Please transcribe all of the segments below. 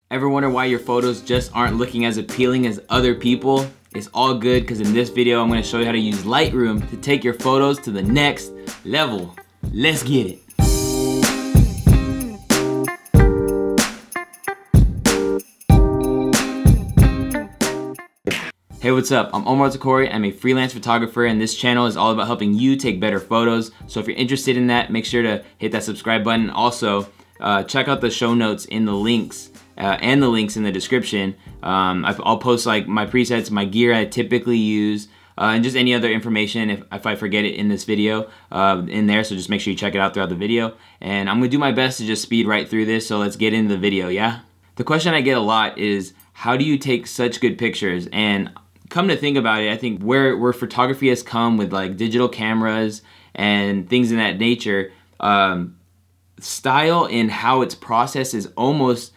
Ever wonder why your photos just aren't looking as appealing as other people? It's all good because in this video I'm going to show you how to use Lightroom to take your photos to the next level. Let's get it. Hey, what's up? I'm Omar Eltakrori. I'm a freelance photographer, and this channel is all about helping you take better photos. So if you're interested in that, make sure to hit that subscribe button. Also, check out the show notes in the links and the links in the description. I'll post like my presets, my gear I typically use, and just any other information if I forget it in this video in there. So just make sure you check it out throughout the video. And I'm gonna do my best to just speed right through this. So let's get into the video, yeah? The question I get a lot is, how do you take such good pictures? And come to think about it, I think where photography has come with like digital cameras and things in that nature, style and how it's processed is almost,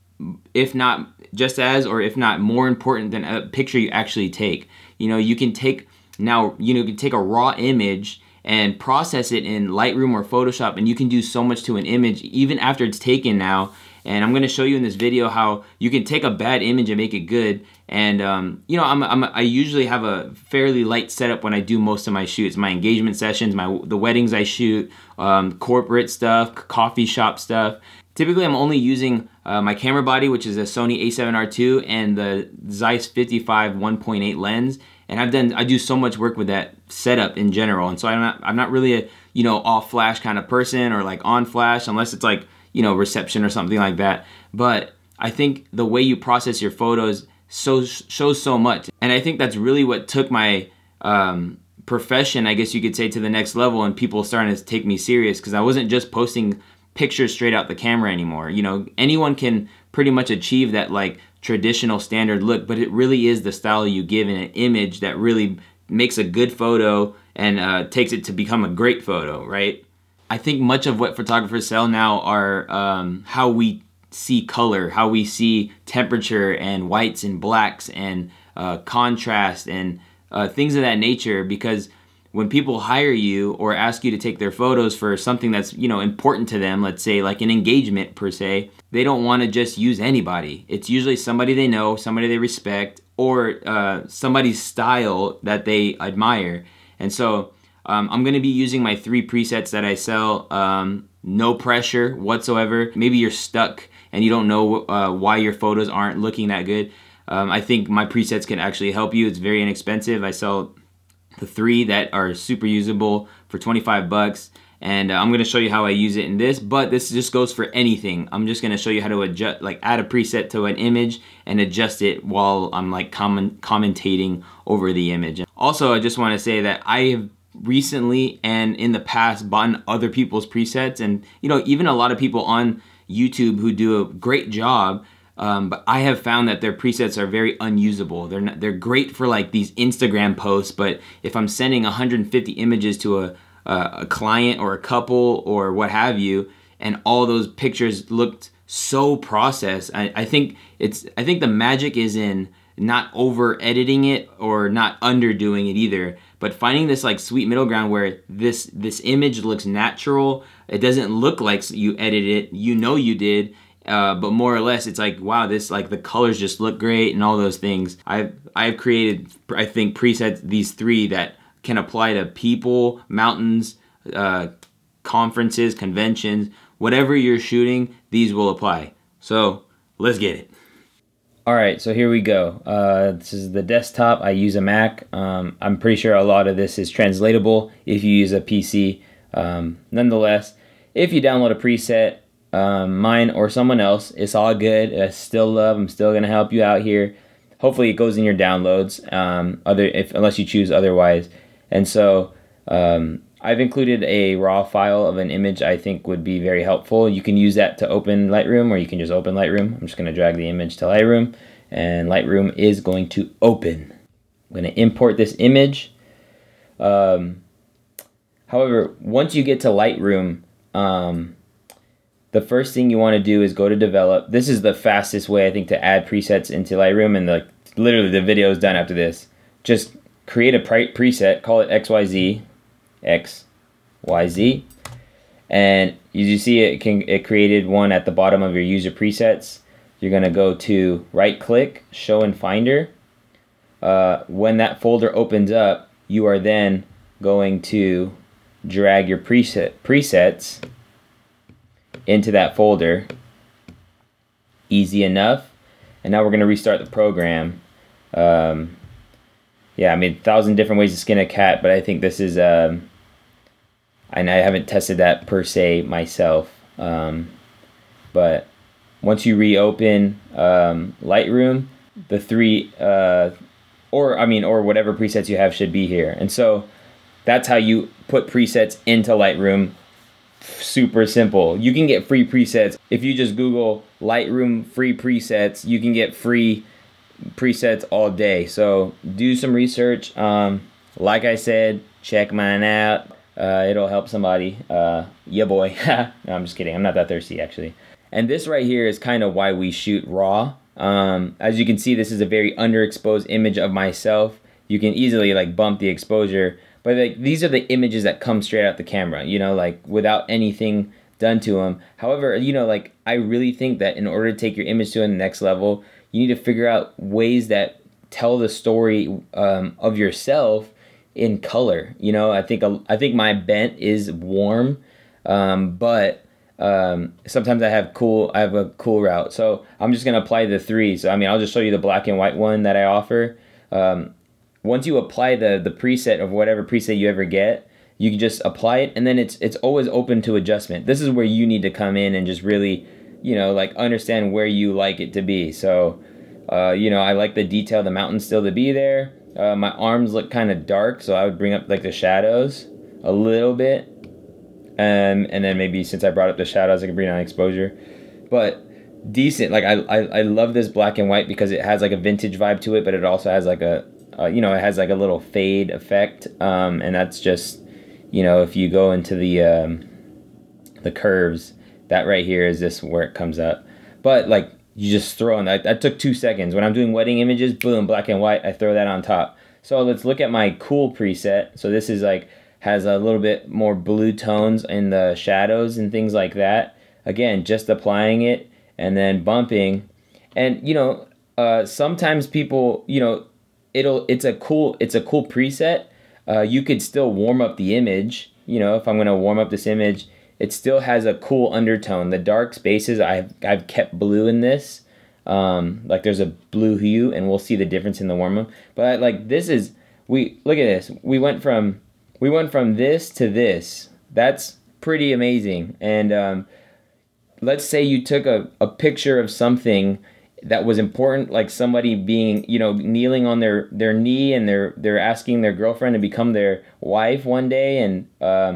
if not just as, or if not more important than a picture you actually take. You know, you can take a raw image and process it in Lightroom or Photoshop, and you can do so much to an image even after it's taken now. And I'm gonna show you in this video how you can take a bad image and make it good. And you know, I usually have a fairly light setup when I do most of my shoots, my engagement sessions, the weddings I shoot, corporate stuff, coffee shop stuff. Typically, I'm only using my camera body, which is a Sony a7R II, and the Zeiss 55 1.8 lens. And I do so much work with that setup in general. And so I'm not really a, you know, off flash kind of person, or like on flash, unless it's like, you know, reception or something like that. But I think the way you process your photos shows so much. And I think that's really what took my profession, I guess you could say, to the next level, and people starting to take me serious, because I wasn't just posting pictures straight out the camera anymore. You know, anyone can pretty much achieve that like traditional standard look, but it really is the style you give in an image that really makes a good photo and takes it to become a great photo, right? I think much of what photographers sell now are how we see color, how we see temperature and whites and blacks and contrast and things of that nature. Because when people hire you or ask you to take their photos for something that's, you know, important to them, let's say like an engagement per se, they don't want to just use anybody. It's usually somebody they know, somebody they respect, or somebody's style that they admire. And so I'm going to be using my 3 presets that I sell, no pressure whatsoever. Maybe you're stuck and you don't know why your photos aren't looking that good. I think my presets can actually help you. It's very inexpensive. I sell the 3 that are super usable for 25 bucks. And I'm going to show you how I use it in this, but this just goes for anything. I'm just going to show you how to adjust, like add a preset to an image and adjust it while I'm like commentating over the image. Also, I just want to say that I have recently and in the past bought other people's presets, and you know, even a lot of people on YouTube who do a great job, but I have found that their presets are very unusable. They're great for like these Instagram posts, but if I'm sending 150 images to a client or a couple or what have you, and all those pictures looked so processed, I think the magic is in not over editing it or not underdoing it either, but finding this like sweet middle ground where this image looks natural. It doesn't look like you edited it, you know you did, but more or less it's like, wow, this, like the colors just look great and all those things. I've created, I think, presets, these 3 that can apply to people, mountains, conferences, conventions, whatever you're shooting, these will apply. So let's get it. Alright, so here we go. This is the desktop. I use a Mac. I'm pretty sure a lot of this is translatable if you use a PC. Nonetheless, if you download a preset, mine or someone else, it's all good. I still love, I'm still going to help you out here. Hopefully it goes in your downloads, unless you choose otherwise. And so I've included a raw file of an image I think would be very helpful. You can use that to open Lightroom, or you can just open Lightroom. I'm just going to drag the image to Lightroom, and Lightroom is going to open. I'm going to import this image. However, once you get to Lightroom, the first thing you want to do is go to develop. This is the fastest way, I think, to add presets into Lightroom, and literally the video is done after this. Just create a preset, call it XYZ, and you see it created one at the bottom of your user presets. you're gonna go to right click, show in Finder. When that folder opens up, you are then going to drag your presets into that folder. Easy enough. And now we're gonna restart the program. Yeah, I mean, 1,000 different ways to skin a cat, but I think this is, and I haven't tested that per se myself. But once you reopen Lightroom, the three, or whatever presets you have should be here. And so that's how you put presets into Lightroom. Super simple. You can get free presets. If you just Google Lightroom free presets, you can get free presets all day. So do some research. Like I said, check mine out. It'll help somebody. Yeah, boy. No, I'm just kidding. I'm not that thirsty, actually. And this right here is kind of why we shoot raw. As you can see, this is a very underexposed image of myself. You can easily like bump the exposure, but like these are the images that come straight out the camera, you know, like without anything done to them. However, you know, like I really think that in order to take your image to the next level, you need to figure out ways that tell the story of yourself in color. You know, I think my bent is warm, but sometimes I have a cool route. So I'm just gonna apply the three. So I mean, I'll just show you the black and white one that I offer. Once you apply the preset of whatever preset you ever get, you can just apply it, and then it's always open to adjustment. This is where you need to come in and just really, you know, like understand where you like it to be. So, you know, I like the detail, the mountains still to be there. My arms look kind of dark, so I would bring up like the shadows a little bit. And then maybe since I brought up the shadows, I can bring down exposure. But decent, like I love this black and white because it has like a vintage vibe to it, but it also has like a, you know, it has like a little fade effect. And that's just, you know, if you go into the curves, that right here is this where it comes up. But like you just throw in that took 2 seconds. When I'm doing wedding images, boom, black and white, I throw that on top. So let's look at my cool preset. So this is like, has a little bit more blue tones in the shadows and things like that. Again, just applying it and then bumping. And you know, sometimes people, you know, it's a cool preset. You could still warm up the image. You know, if I'm gonna warm up this image, it still has a cool undertone. The dark spaces, I've kept blue in this. Like there's a blue hue, and we'll see the difference in the warm up. But like this is, look at this. We went from this to this. That's pretty amazing. And let's say you took a picture of something that was important, like somebody being, you know, kneeling on their knee, and they're asking their girlfriend to become their wife one day. And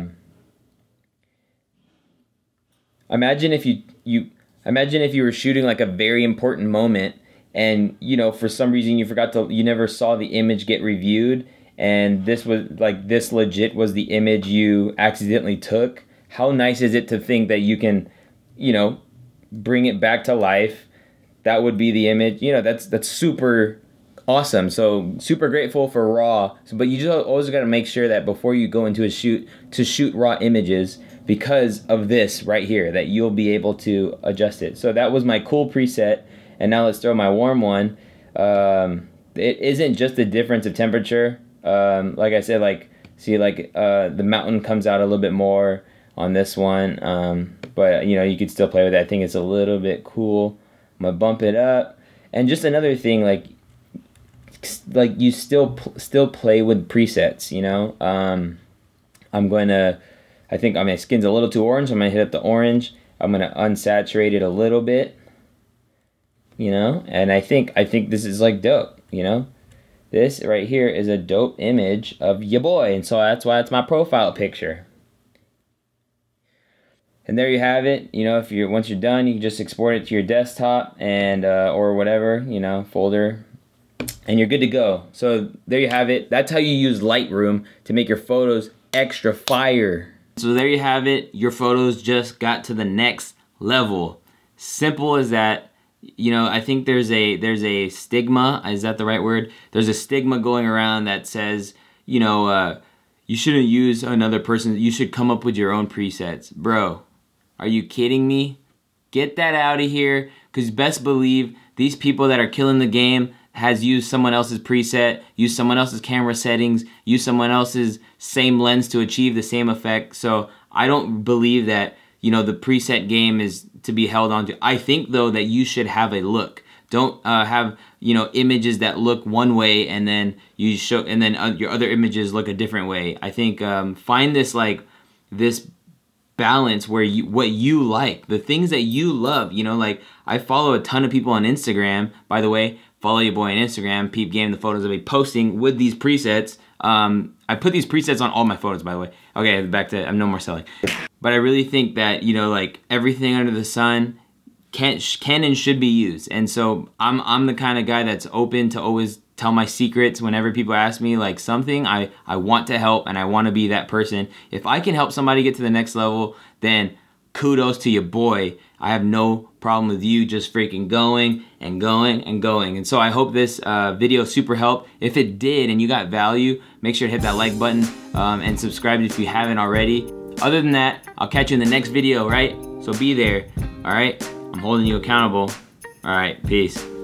imagine if you were shooting like a very important moment, and you know, for some reason you never saw the image get reviewed, and this legit was the image you accidentally took. How nice is it to think that you can, you know, bring it back to life? That would be the image. You know, that's super awesome. So super grateful for raw. But you just always got to make sure that before you go into a shoot to shoot raw images, because of this right here, that you'll be able to adjust it. So that was my cool preset, and now let's throw my warm one. It isn't just the difference of temperature. Like I said, like see, like the mountain comes out a little bit more on this one, but you know, you could still play with it. I think it's a little bit cool. I'm gonna bump it up. And just another thing, like you still play with presets, you know. I think my skin's a little too orange. I'm gonna hit up the orange. I'm gonna unsaturate it a little bit, you know. And I think this is like dope, you know. This right here is a dope image of your boy, and so that's why it's my profile picture. And there you have it. You know, once you're done, you can just export it to your desktop and or whatever, you know, folder, and you're good to go. So there you have it. That's how you use Lightroom to make your photos extra fire. So there you have it. Your photos just got to the next level. Simple as that. You know, I think there's a stigma. Is that the right word? There's a stigma going around that says, you know, you shouldn't use another person. You should come up with your own presets, bro. Are you kidding me? Get that out of here, because best believe these people that are killing the game has used someone else's preset, used someone else's camera settings, used someone else's same lens to achieve the same effect. So I don't believe that, you know, the preset game is to be held on to. I think though that you should have a look. Don't have, you know, images that look one way and then you show, and then your other images look a different way. I think find this this balance where what you like, the things that you love. You know, like I follow a ton of people on Instagram. By the way, follow your boy on Instagram, Peep Game, the photos I'll be posting with these presets. I put these presets on all my photos, by the way. Okay, back to, I'm no more selling. But I really think that, you know, like everything under the sun can and should be used. And so I'm the kind of guy that's open to always tell my secrets whenever people ask me like something. I want to help and I want to be that person. If I can help somebody get to the next level, then kudos to your boy. I have no problem with you just freaking going and going and going. And so I hope this video super helped. If it did and you got value, make sure to hit that like button and subscribe if you haven't already. Other than that, I'll catch you in the next video, right? So be there, all right? I'm holding you accountable. All right, peace.